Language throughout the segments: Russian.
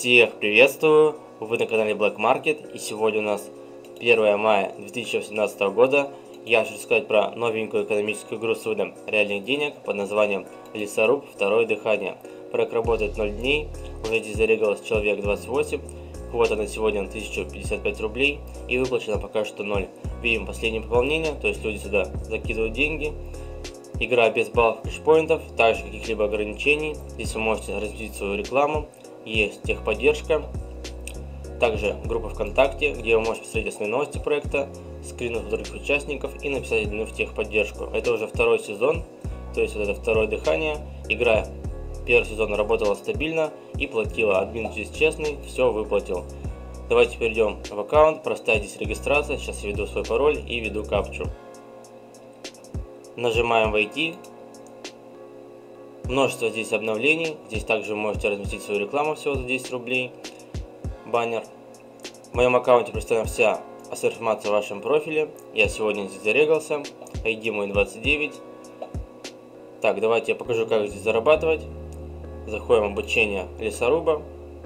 Всех приветствую! Вы на канале Black Market, и сегодня у нас 1 мая 2018 года. Я хочу рассказать про новенькую экономическую игру с видом реальных денег под названием Лесоруб. Второе дыхание. Проект работает 0 дней, уже здесь зарегалось человек 28, квота на сегодня 1055 рублей и выплачено пока что 0. Видим последнее пополнение, то есть люди сюда закидывают деньги. Игра без баллов кэшпоинтов, также каких-либо ограничений. Здесь вы можете разместить свою рекламу. Есть техподдержка, также группа ВКонтакте, где вы можете посмотреть основные новости проекта, скрины других участников и написать в техподдержку. Это уже второй сезон, то есть вот это второе дыхание. Игра первый сезон работала стабильно и платила. Админ здесь честный, все выплатил. Давайте перейдем в аккаунт, простая здесь регистрация. Сейчас я введу свой пароль и введу капчу. Нажимаем «Войти». Множество здесь обновлений. Здесь также вы можете разместить свою рекламу всего за 10 рублей. Баннер. В моем аккаунте представлена вся информация в вашем профиле. Я сегодня здесь зарегался. ID мой 29. Так, давайте я покажу, как здесь зарабатывать. Заходим в обучение лесоруба.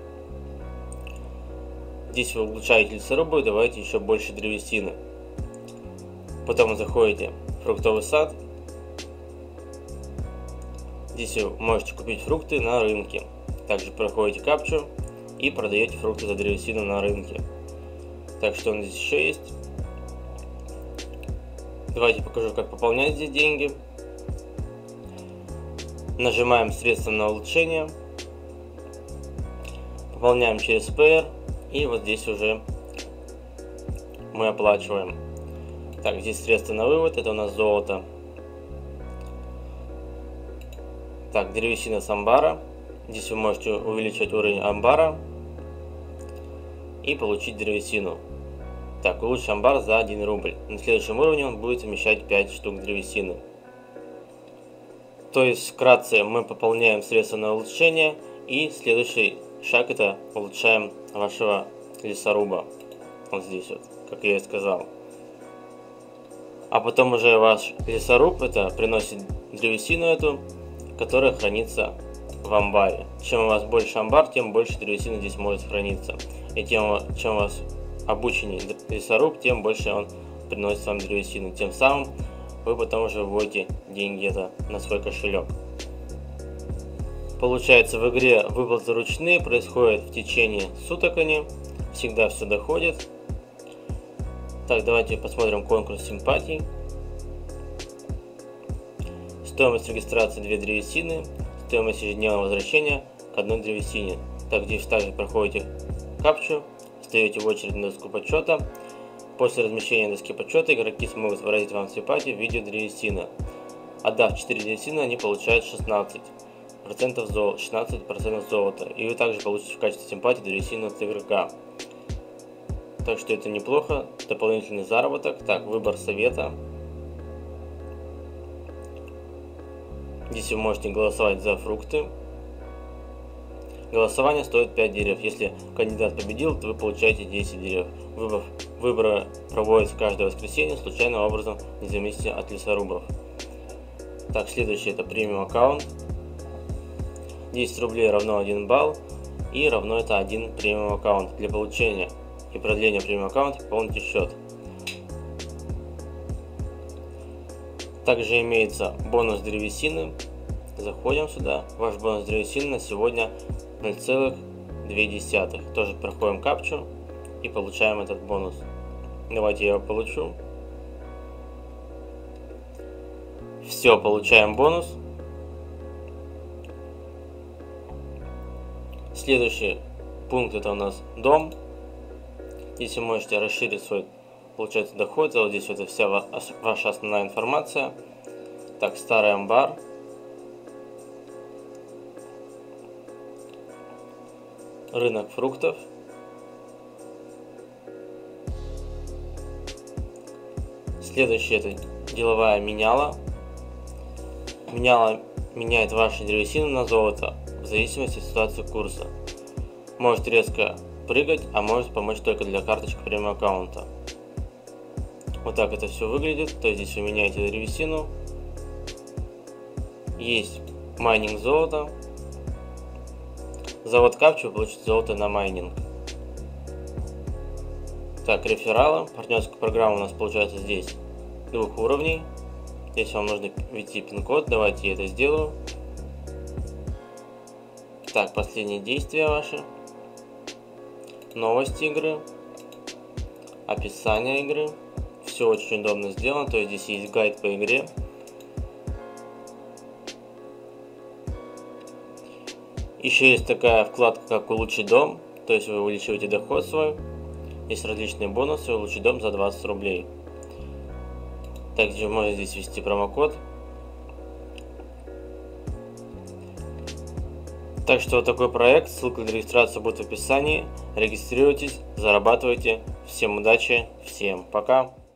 Здесь вы улучшаете лесорубы, давайте еще больше древесины. Потом вы заходите в фруктовый сад. Здесь вы можете купить фрукты на рынке. Также проходите капчу и продаете фрукты за древесину на рынке. Так, что у нас здесь еще есть? Давайте покажу, как пополнять здесь деньги. Нажимаем средства на улучшение. Пополняем через PR. И вот здесь уже мы оплачиваем. Так, здесь средства на вывод. Это у нас золото. Так, древесина с амбара. Здесь вы можете увеличивать уровень амбара и получить древесину. Так, улучшить амбар за 1 рубль. На следующем уровне он будет вмещать 5 штук древесины. То есть, вкратце, мы пополняем средства на улучшение, и следующий шаг — это улучшаем вашего лесоруба. Вот здесь вот, как я и сказал. А потом уже ваш лесоруб это приносит древесину эту, которая хранится в амбаре. Чем у вас больше амбар, тем больше древесины здесь может храниться. И чем у вас обученнее лесоруб, тем больше он приносит вам древесину. Тем самым вы потом уже вводите деньги на свой кошелек. Получается, в игре выплаты ручные, происходят в течение суток они. Всегда все доходит. Так, давайте посмотрим конкурс симпатий. Стоимость регистрации 2 древесины. Стоимость ежедневного возвращения к 1 древесине. Так, здесь также проходите капчу, встаете в очередь на доску подсчета. После размещения доски подсчета игроки смогут выразить вам симпатию в виде древесины. Отдав 4 древесины, они получают 16% золота. И вы также получите в качестве симпатии древесину от игрока. Так что это неплохо. Дополнительный заработок. Так, выбор совета. Здесь вы можете голосовать за фрукты. Голосование стоит 5 дерев. Если кандидат победил, то вы получаете 10 дерев. Выборы проводятся каждое воскресенье, случайным образом, независимо от лесорубов. Так, следующий это премиум аккаунт. 10 рублей равно 1 балл. И равно это 1 премиум аккаунт. Для получения и продления премиум аккаунта пополните счет. Также имеется бонус древесины. Заходим сюда. Ваш бонус древесины на сегодня 0,2. Тоже проходим капчу и получаем этот бонус. Давайте я его получу. Все, получаем бонус. Следующий пункт это у нас дом. Здесь вы можете расширить свой, получается, доход. Вот здесь это вся ваша основная информация. Так, старый амбар. Рынок фруктов. Следующее это деловая меняла. Меняла меняет ваши древесины на золото в зависимости от ситуации курса. Может резко прыгать, а может помочь только для карточек премиум аккаунта. Вот так это все выглядит. То есть здесь вы меняете древесину. Есть майнинг золота. завод капчу, получить золото на майнинг. Так, рефералы. Партнерская программа у нас получается здесь 2 уровней. Здесь вам нужно ввести пин-код. Давайте я это сделаю. Так, последние действия ваши. Новости игры. Описание игры. Все очень удобно сделано. То есть здесь есть гайд по игре. Еще есть такая вкладка, как улучшить дом. То есть вы увеличиваете доход свой. Есть различные бонусы. Улучшить дом за 20 рублей. Также можно здесь ввести промокод. Так что вот такой проект. Ссылка для регистрации будет в описании. Регистрируйтесь, зарабатывайте. Всем удачи, всем пока.